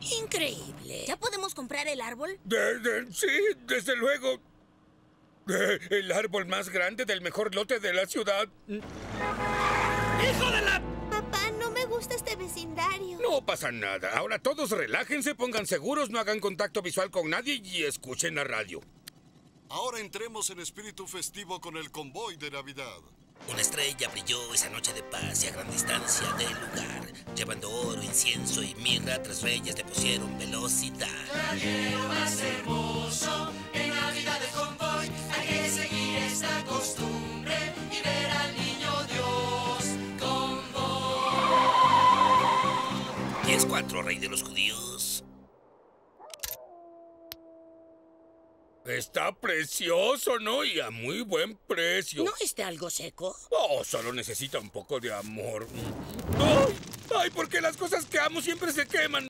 Increíble. ¿Ya podemos comprar el árbol? Sí, desde luego. El árbol más grande del mejor lote de la ciudad. ¡Hijo de la...! Papá, no me gusta este vecindario. No pasa nada. Ahora todos relájense, pongan seguros, no hagan contacto visual con nadie y escuchen la radio. Ahora entremos en espíritu festivo con el convoy de Navidad. Una estrella brilló esa noche de paz y a gran distancia del lugar, llevando oro, incienso y mirra. 3 reyes le pusieron velocidad. Caballero más hermoso, en Navidad del convoy hay que seguir esta costumbre y ver al niño Dios. Convoy. 10-4, rey de los judíos. Está precioso, ¿no? Y a muy buen precio. ¿No está algo seco? Oh, solo necesita un poco de amor. ¡Ay! ¡Ay! ¿Por qué las cosas que amo siempre se queman?